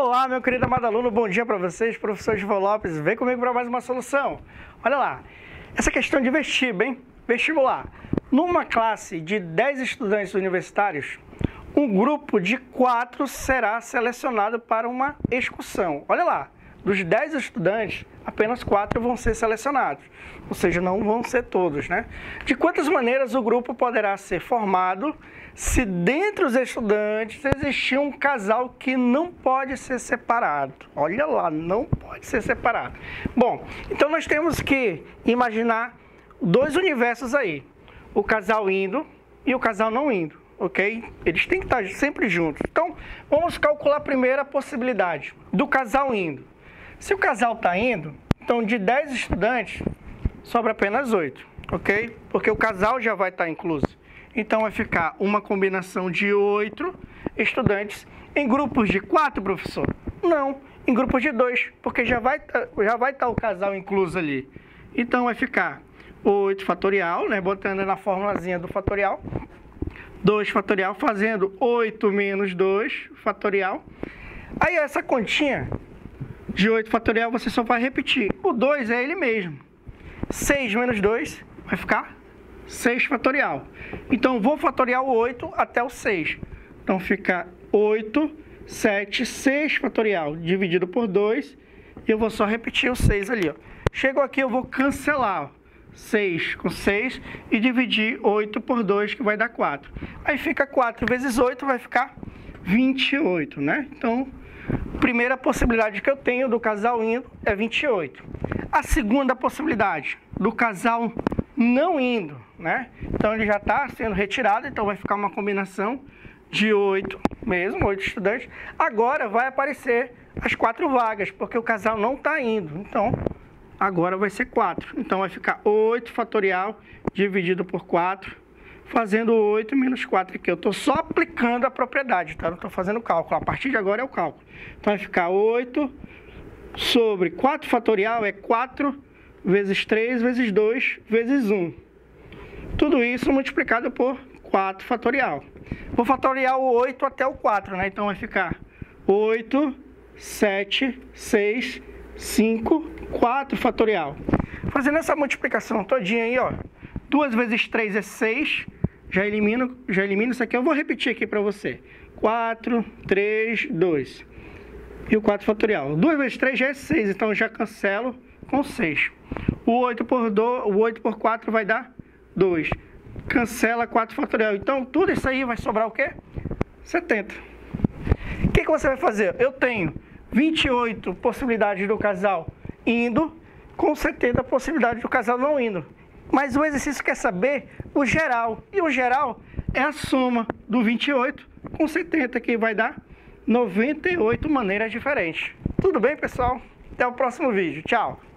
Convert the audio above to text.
Olá, meu querido amado aluno, bom dia para vocês, professor João Lopes, vem comigo para mais uma solução. Olha lá, essa questão de vestibular. Numa classe de 10 estudantes universitários, um grupo de 4 será selecionado para uma excursão. Olha lá, dos 10 estudantes, apenas 4 vão ser selecionados, ou seja, não vão ser todos, né? De quantas maneiras o grupo poderá ser formado se dentre os estudantes existir um casal que não pode ser separado? Olha lá, não pode ser separado. Bom, então nós temos que imaginar dois universos aí, o casal indo e o casal não indo, ok? Eles têm que estar sempre juntos. Então, vamos calcular primeiro a possibilidade do casal indo. Se o casal está indo, então de 10 estudantes, sobra apenas 8, ok? Porque o casal já vai estar incluso. Então, vai ficar uma combinação de 8 estudantes em grupos de 4, professor? Não, em grupos de 2, porque já vai estar o casal incluso ali. Então, vai ficar 8 fatorial, né? Botando na formulazinha do fatorial. 2 fatorial, fazendo 8 menos 2 fatorial. Aí, essa continha de 8 fatorial, você só vai repetir. O 2 é ele mesmo. 6 menos 2 vai ficar 6 fatorial. Então, vou fatoriar o 8 até o 6. Então, fica 8, 7, 6 fatorial dividido por 2. E eu vou só repetir o 6 ali, ó. Chegou aqui, eu vou cancelar, ó, 6 com 6 e dividir 8 por 2, que vai dar 4. Aí fica 4 vezes 8, vai ficar 28, né? Então, primeira possibilidade que eu tenho do casal indo é 28. A segunda possibilidade do casal não indo, né? Então, ele já está sendo retirado, então vai ficar uma combinação de 8 mesmo, 8 estudantes. Agora vai aparecer as 4 vagas, porque o casal não está indo. Então, agora vai ser 4. Então, vai ficar 8 fatorial dividido por 4, fazendo 8 menos 4 aqui. Eu estou só aplicando a propriedade, tá? Não estou fazendo cálculo. A partir de agora é o cálculo. Então, vai ficar 8 sobre 4 fatorial é 4 vezes 3 vezes 2 vezes 1. Tudo isso multiplicado por 4 fatorial. Vou fatoriar o 8 até o 4, né? Então, vai ficar 8, 7, 6, 5, 4 fatorial. Fazendo essa multiplicação todinha aí, ó. 2 vezes 3 é 6. Já elimino isso aqui. Eu vou repetir aqui para você. 4, 3, 2. E o 4 fatorial. 2 vezes 3 já é 6, então eu já cancelo com 6. O 8 por 4 vai dar 2. Cancela 4 fatorial. Então, tudo isso aí vai sobrar o quê? 70. O que você vai fazer? Eu tenho 28 possibilidades do casal indo, com 70 possibilidades do casal não indo. Mas o exercício quer saber o geral. E o geral é a soma do 28 com 70, que vai dar 98 maneiras diferentes. Tudo bem, pessoal? Até o próximo vídeo. Tchau!